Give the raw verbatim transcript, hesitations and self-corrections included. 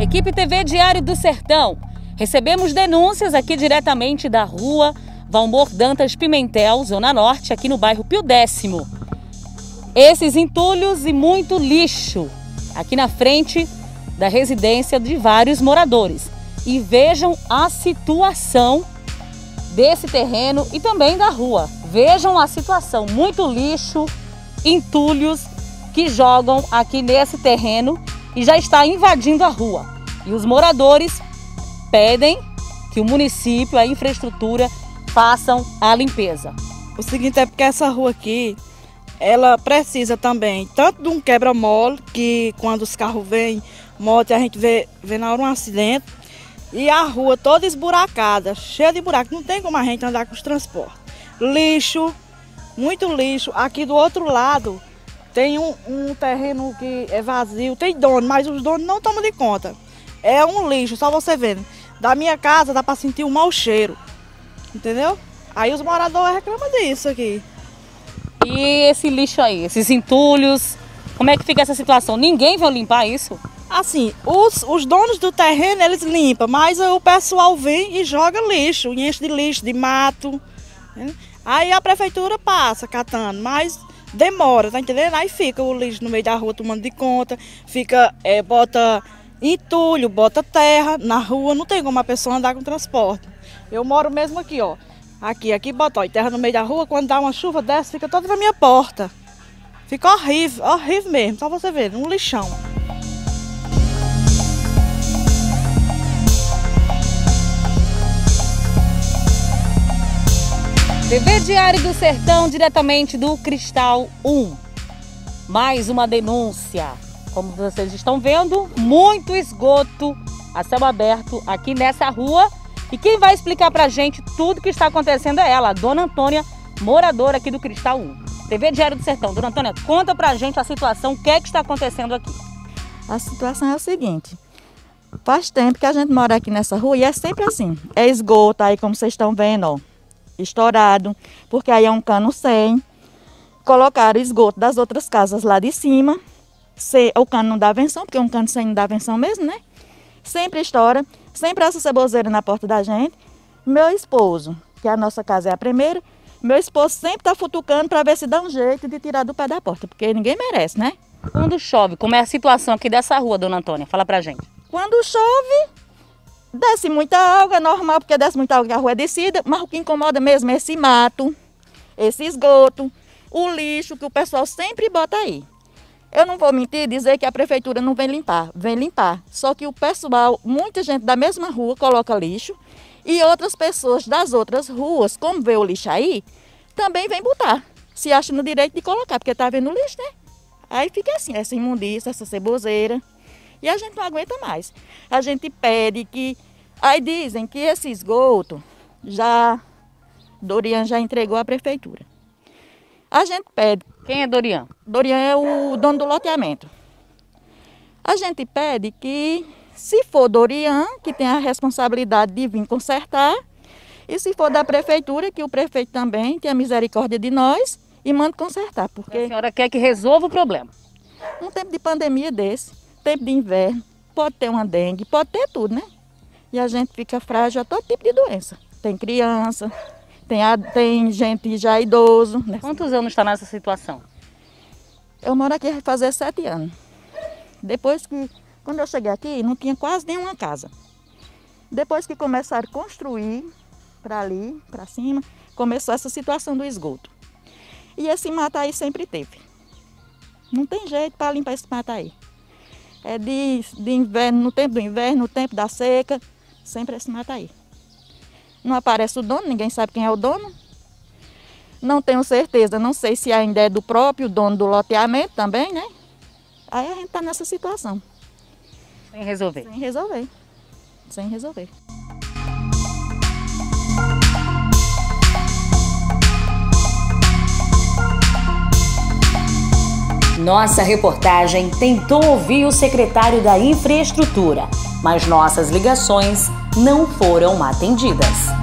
Equipe T V Diário do Sertão. Recebemos denúncias aqui diretamente da rua Valmor Dantas Pimentel, Zona Norte, aqui no bairro Pio Décimo. Esses entulhos e muito lixo aqui na frente da residência de vários moradores. E vejam a situação desse terreno e também da rua. Vejam a situação, muito lixo, entulhos que jogam aqui nesse terreno e já está invadindo a rua. E os moradores pedem que o município, a infraestrutura, façam a limpeza. O seguinte é porque essa rua aqui, ela precisa também tanto de um quebra-mola, que quando os carros vêm, moto, a gente vê, vê na hora um acidente, e a rua toda esburacada, cheia de buracos, não tem como a gente andar com os transportes. Lixo, muito lixo. Aqui do outro lado tem um, um terreno que é vazio, tem dono, mas os donos não tomam de conta. É um lixo, só você vendo. Da minha casa dá para sentir um mau cheiro, entendeu? Aí os moradores reclamam disso aqui. E esse lixo aí, esses entulhos, como é que fica essa situação? Ninguém vai limpar isso? Assim, os, os donos do terreno, eles limpam, mas o pessoal vem e joga lixo, enche de lixo, de mato. Né? Aí a prefeitura passa catando, mas demora, tá entendendo? Aí fica o lixo no meio da rua tomando de conta, fica, é, bota entulho, bota terra na rua, não tem como a pessoa andar com transporte. Eu moro mesmo aqui, ó. Aqui, aqui bota ó, terra no meio da rua, quando dá uma chuva dessa, fica toda na minha porta. Fica horrível, horrível mesmo, só você ver, um lixão. T V Diário do Sertão, diretamente do Cristal um. Mais uma denúncia. Como vocês estão vendo, muito esgoto a céu aberto aqui nessa rua. E quem vai explicar pra gente tudo que está acontecendo é ela, a Dona Antônia, moradora aqui do Cristal um. T V Diário do Sertão. Dona Antônia, conta pra gente a situação, o que é que está acontecendo aqui. A situação é o seguinte, faz tempo que a gente mora aqui nessa rua e é sempre assim. É esgoto aí, como vocês estão vendo, ó, estourado, porque aí é um cano sem. Colocaram esgoto das outras casas lá de cima. Se, o cano não dá venção, porque um cano sem não dá venção mesmo, né? Sempre estoura, sempre essa ceboseira na porta da gente. Meu esposo, que a nossa casa é a primeira, meu esposo sempre está futucando para ver se dá um jeito de tirar do pé da porta, porque ninguém merece, né? Quando chove, como é a situação aqui dessa rua, Dona Antônia? Fala pra gente. Quando chove, desce muita água, é normal, porque desce muita água que a rua é descida, mas o que incomoda mesmo é esse mato, esse esgoto, o lixo que o pessoal sempre bota aí. Eu não vou mentir e dizer que a prefeitura não vem limpar, vem limpar. Só que o pessoal, muita gente da mesma rua coloca lixo e outras pessoas das outras ruas, como vê o lixo aí, também vem botar. Se acha no direito de colocar, porque tá vendo o lixo, né? Aí fica assim, essa imundícia, essa ceboseira. E a gente não aguenta mais. A gente pede que... Aí dizem que esse esgoto já... Dorian já entregou à prefeitura. A gente pede... Quem é Dorian? Dorian é o dono do loteamento. A gente pede que, se for Dorian, que tem a responsabilidade de vir consertar, e se for da prefeitura, que o prefeito também tenha misericórdia de nós e mande consertar. Porque a senhora quer que resolva o problema? Um tempo de pandemia desse, tempo de inverno, pode ter uma dengue, pode ter tudo, né? E a gente fica frágil a todo tipo de doença. Tem criança... Tem, a, tem gente já idoso. Né? Quantos anos está nessa situação? Eu moro aqui há fazer sete anos. Depois que, quando eu cheguei aqui, não tinha quase nenhuma casa. Depois que começaram a construir para ali, para cima, começou essa situação do esgoto. E esse mato aí sempre teve. Não tem jeito para limpar esse mato aí. É de, de inverno, no tempo do inverno, no tempo da seca, sempre esse mato aí. Não aparece o dono, ninguém sabe quem é o dono. Não tenho certeza, não sei se ainda é do próprio dono do loteamento também, né? Aí a gente está nessa situação. Sem resolver. Sem resolver. Sem resolver. Nossa reportagem tentou ouvir o secretário da Infraestrutura, mas nossas ligações não foram atendidas.